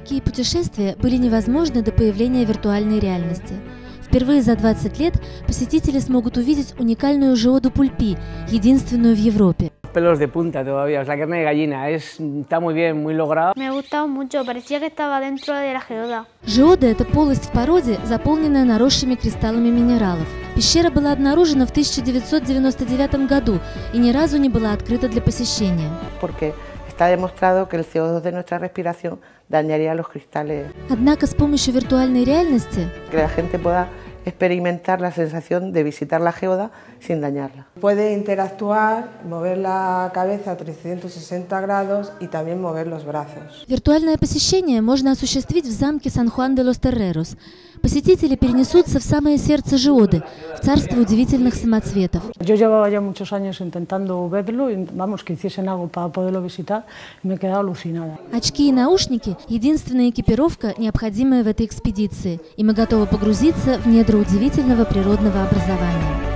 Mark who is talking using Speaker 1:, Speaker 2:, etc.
Speaker 1: Такие путешествия были невозможны до появления виртуальной реальности. Впервые за 20 лет посетители смогут увидеть уникальную Geodu Pulpi, единственную в Европе.
Speaker 2: Pelos de punta todavía, la carne de gallina, está muy bien, muy logrado.
Speaker 3: Me ha gustado mucho, parecía que estaba dentro de la geoda.
Speaker 1: Geoda – это полость в породе, заполненная наросшими кристаллами минералов. Пещера была обнаружена в 1999 году и ни разу не была открыта для посещения.
Speaker 4: Está demostrado que el CO2 de nuestra respiración dañaría los cristales.
Speaker 1: Однако с помощью виртуальной реальности
Speaker 4: Que la gente pueda experimentar la sensación de visitar la geoda sin dañarla.
Speaker 5: Puede interactuar, mover la cabeza a 360 grados y también mover los brazos.
Speaker 1: Виртуальное посещение можно осуществить в замке Сан-Хуан-де-лос-Террерос. Посетители перенесутся в самое сердце Geoды, в царство удивительных самоцветов.
Speaker 6: Yo llevaba ya muchos años intentando verlo, vamos, que hiciesen algo para poderlo visitar, y me he quedado alucinada.
Speaker 1: Очки и наушники – единственная экипировка, необходимая в этой экспедиции, и мы готовы погрузиться в недра удивительного природного образования.